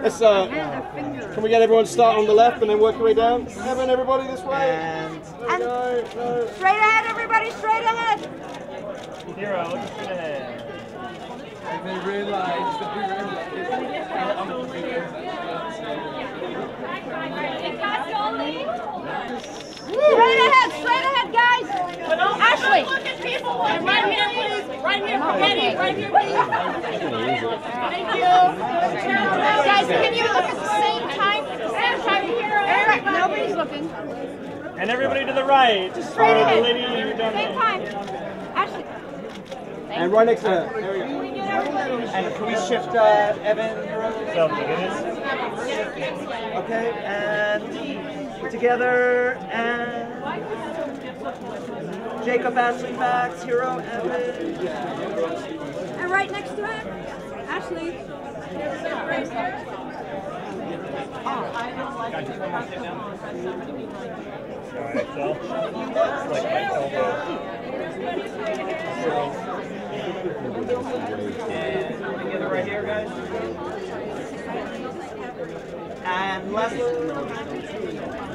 Let's, can we get everyone to start on the left and then work your way down? Evan, everybody this way. And no. Straight ahead, everybody, straight ahead. Hero, straight ahead. And they realize that Straight ahead, guys. Ashley. Look at people. Right here, please. Right here for Eddie. Right here, please. Thank you. Guys, can you look at the same time? Eric, nobody's looking. And everybody to the right. Just straight ahead. Lady, you're down Same there. time. Ashley. And right next to her. There we go. And can we shift Evan? Okay, and together, and Jacob, Ashley, Max, Hero, Evan. And right next to him, Ashley. Alright, so it's like my elbow. And together right here, guys. And left.